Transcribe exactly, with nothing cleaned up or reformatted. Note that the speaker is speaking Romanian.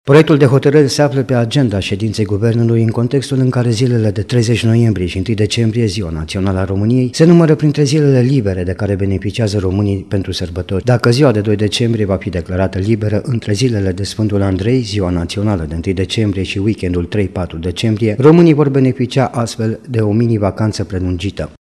Proiectul de hotărâre se află pe agenda ședinței Guvernului în contextul în care zilele de treizeci noiembrie și întâi decembrie, Ziua Națională a României, se numără printre zilele libere de care beneficiază românii pentru sărbători. Dacă ziua de doi decembrie va fi declarată liberă între zilele de Sfântul Andrei, Ziua Națională de întâi decembrie și weekendul trei patru decembrie, românii vor beneficia astfel de o mini-vacanță prelungită.